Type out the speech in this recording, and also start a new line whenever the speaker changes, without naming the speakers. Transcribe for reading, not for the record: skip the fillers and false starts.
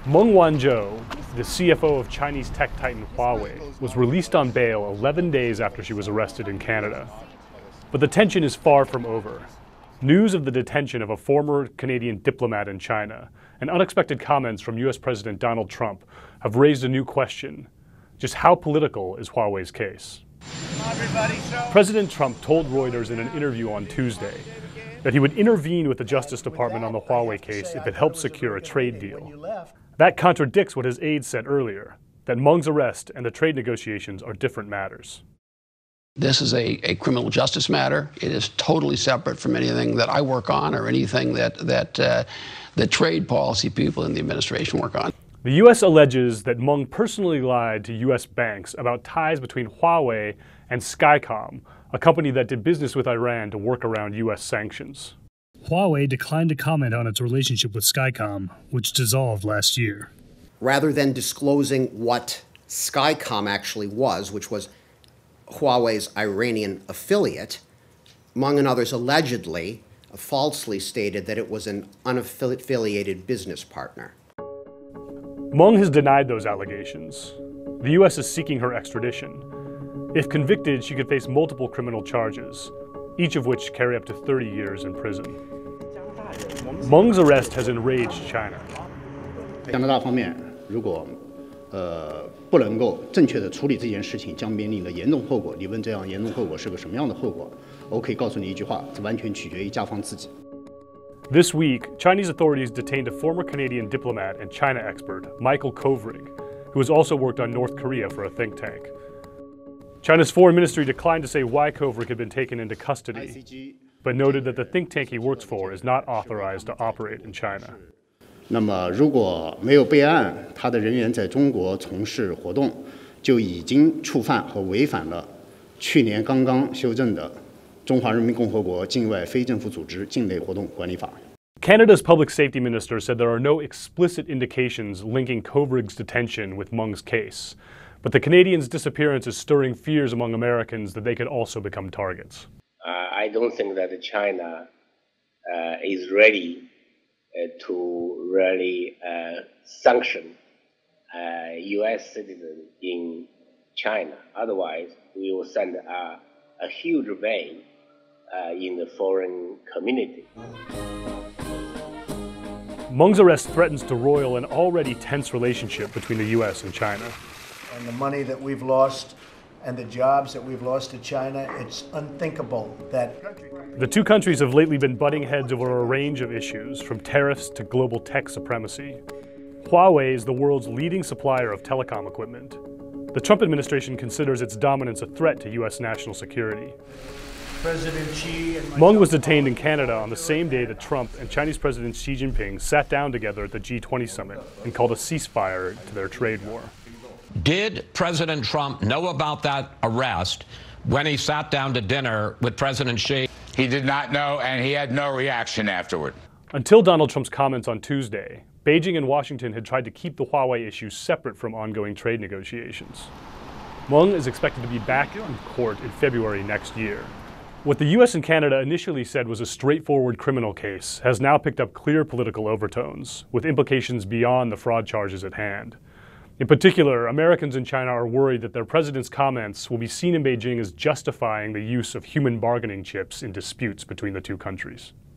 Meng Wanzhou, the CFO of Chinese tech titan Huawei, was released on bail 11 days after she was arrested in Canada. But the tension is far from over. News of the detention of a former Canadian diplomat in China and unexpected comments from US President Donald Trump have raised a new question. Just how political is Huawei's case? President Trump told Reuters in an interview on Tuesday that he would intervene with the Justice Department on the Huawei case if it helped secure a trade deal. That contradicts what his aides said earlier, that Meng's arrest and the trade negotiations are different matters.
This is a criminal justice matter. It is totally separate from anything that I work on or anything that the trade policy people in the administration work on.
The U.S. alleges that Meng personally lied to U.S. banks about ties between Huawei and Skycom, a company that did business with Iran to work around U.S. sanctions. Huawei declined to comment on its relationship with Skycom, which dissolved last year.
Rather than disclosing what Skycom actually was, which was Huawei's Iranian affiliate, Meng and others allegedly falsely stated that it was an unaffiliated business partner.
Meng has denied those allegations. The U.S. is seeking her extradition. If convicted, she could face multiple criminal charges, each of which carry up to 30 years in prison. Meng's arrest has enraged China.
加拿大方面如果不能够正确的处理这件事情，将面临的严重后果。你问这样严重后果是个什么样的后果？我可以告诉你一句话，这完全取决于加方自己。
This week, Chinese authorities detained a former Canadian diplomat and China expert, Michael Kovrig, who has also worked on North Korea for a think tank. China's foreign ministry declined to say why Kovrig had been taken into custody, but noted that the think tank he works for is not authorized to operate in China.
那么，如果没有备案，他的人员在中国从事活动，就已经触犯和违反了去年刚刚修正的《中华人民共和国境外非政府组织境内活动管理法》。
Canada's public safety minister said there are no explicit indications linking Kovrig's detention with Meng's case, but the Canadian's disappearance is stirring fears among Americans that they could also become targets.
I don't think that China is ready to really sanction U.S. citizens in China. Otherwise, we will send a huge vein in the foreign community.
Meng's arrest threatens to roil an already tense relationship between the U.S. and China.
And the money that we've lost and the jobs that we've lost to China, it's unthinkable that...
The two countries have lately been butting heads over a range of issues, from tariffs to global tech supremacy. Huawei is the world's leading supplier of telecom equipment. The Trump administration considers its dominance a threat to U.S. national security.
President Xi and
Meng was detained in Canada on the same day that Trump and Chinese President Xi Jinping sat down together at the G20 summit and called a ceasefire to their trade war.
Did President Trump know about that arrest when he sat down to dinner with President Xi?
He did not know, and he had no reaction afterward.
Until Donald Trump's comments on Tuesday, Beijing and Washington had tried to keep the Huawei issue separate from ongoing trade negotiations. Meng is expected to be back in court in February next year. What the U.S. and Canada initially said was a straightforward criminal case has now picked up clear political overtones, with implications beyond the fraud charges at hand. In particular, Americans in China are worried that their president's comments will be seen in Beijing as justifying the use of human bargaining chips in disputes between the two countries.